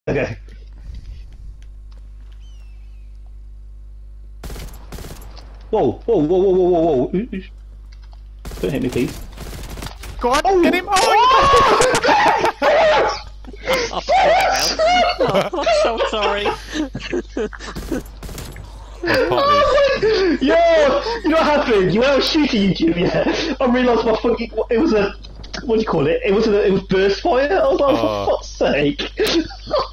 Okay. Whoa, whoa, whoa, whoa, whoa, whoa, whoa. Don't hit me, please. Go on, oh. get him! Oh, I'm so sorry. Yo, you know what happened? You know I was shooting you, Jim, yeah? I realised my fucking... It was a... What do you call it? It was burst fire? I was like, for fuck's sake.